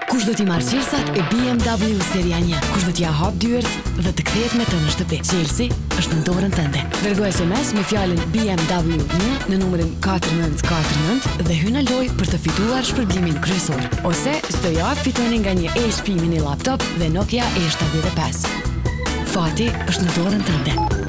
Kush do t'i marrë qelsat e BMW Seria 1? Kush do t'ja hap dyert dhe të kthehet me të në shtëpi? Qelsi është në dorën tënde. Dërgoj SMS me fjalën BMW 1 në numrin 4949 dhe hyj në lojë për të fituar shpërblimin kryesor. Ose çdo javë fitoni nga një HP mini laptop dhe Nokia E75. Fati është në dorën tënde.